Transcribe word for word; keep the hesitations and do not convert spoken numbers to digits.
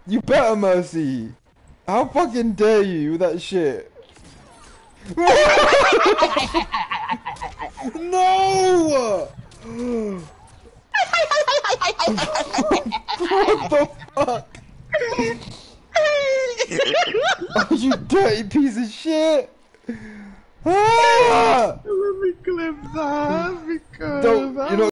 You better, Mercy. How fucking dare you with that shit? No! What the fuck? Oh, you dirty piece of shit! Ah! Let me clip that because Don't, you're not